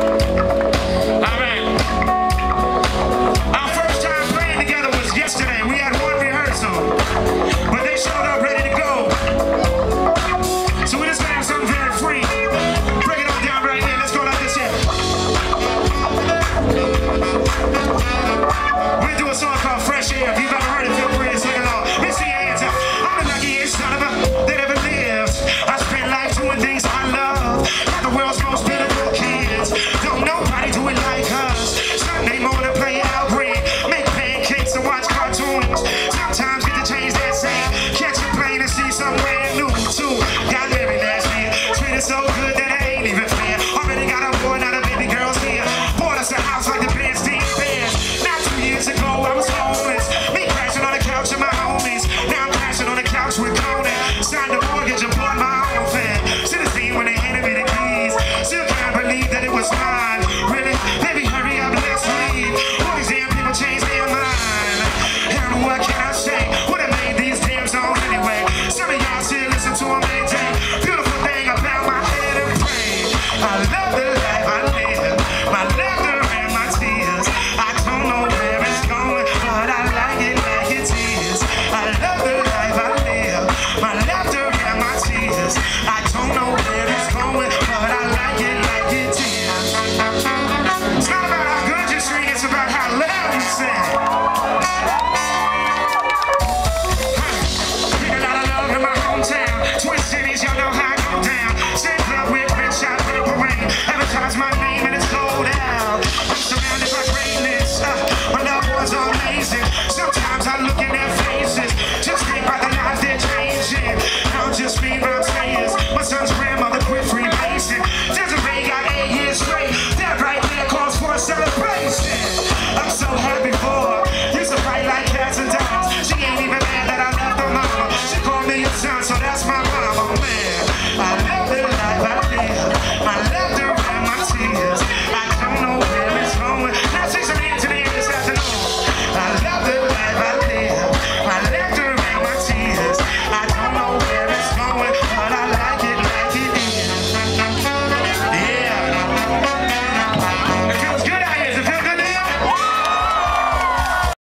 So good that I ain't even fair. Already got a boy, now the baby girl's here. Bought us a house like the Bernstein Bears. Now 2 years ago I was homeless. Me crashing on the couch with my homies. Now I'm crashing on the couch with Conan. Signed a mortgage and bought my own fan. Should've seen when they handed me the keys. Still can't believe that it was mine. Really? Baby, hurry up, let's leave. All these damn people change their mind. And what can I say? Would've made these damn songs anyway. Some of y'all still listen to them every day. Beautiful thing about my head and brain. I love the life I live. My life.